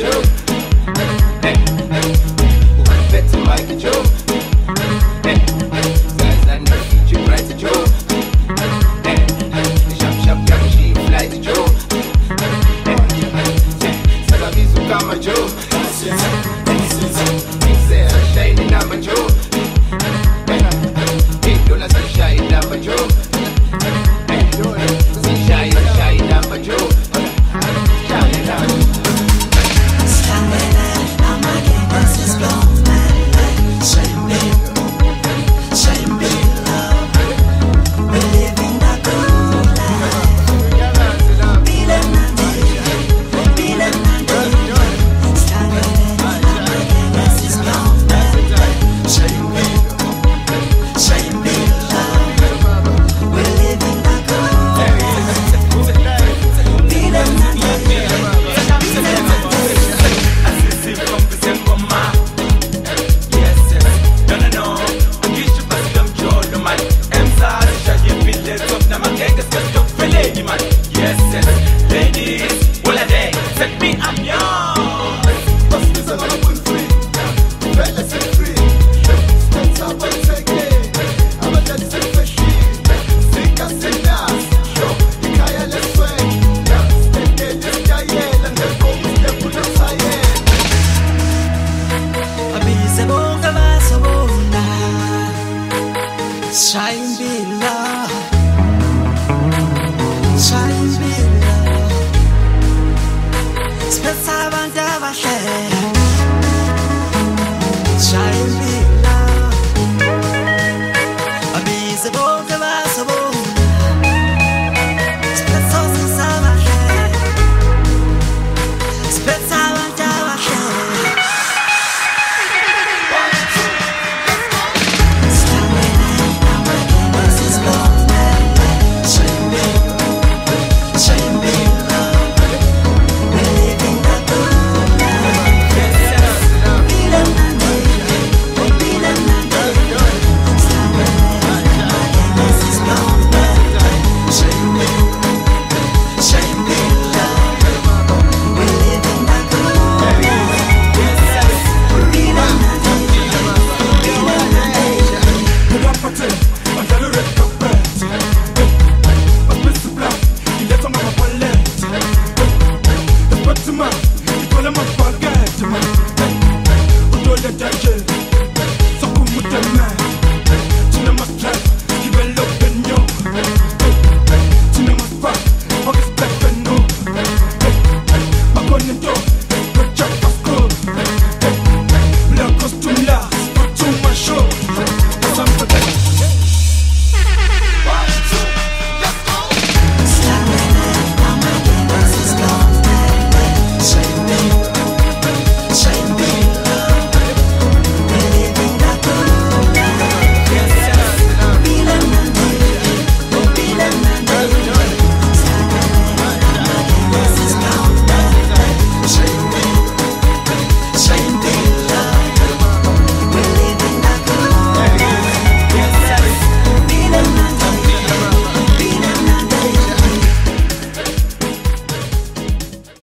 Joe. Hey, better Michael Joe. Hey, Zazan, you right to Joe. Hey, shop, she fly to Joe. Hey, Salabizu kama Joe. Say shining number Joe. Hey, $8 shine number Joe. Hey, shine number Joe. Shine Bila, Shine Bila, spezza avanti a vasce. Shine Bila, avvisa boca va savona, spezzo senza vasce, spezza avanti a vasce. Come on,